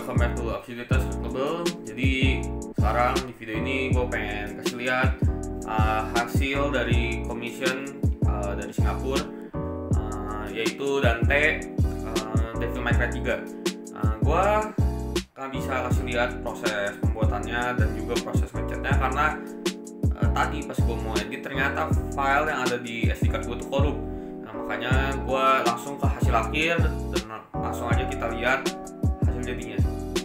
welcome back to Aktivitas Collectible. Jadi sekarang di video ini gue pengen kasih lihat hasil dari commission dari Singapura, yaitu Dante Devil May Cry 3. Gue kan bisa kasih lihat proses pembuatannya dan juga proses ngecatnya, karena tadi pas gue mau edit ternyata file yang ada di SD card gue tuh korup. Makanya gue langsung ke hasil akhir dan langsung aja kita lihat hasil jadinya.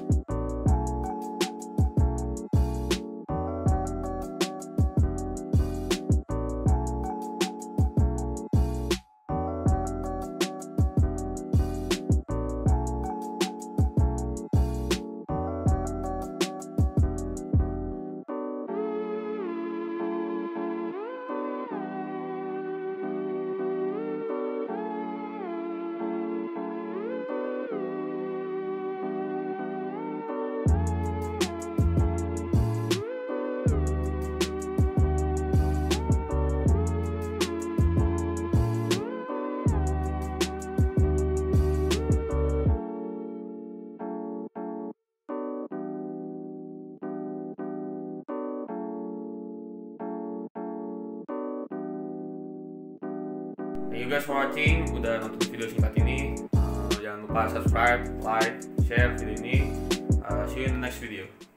Thank you guys for watching, udah nonton video singkat ini. Jangan lupa subscribe, like, share video ini. See you in the next video.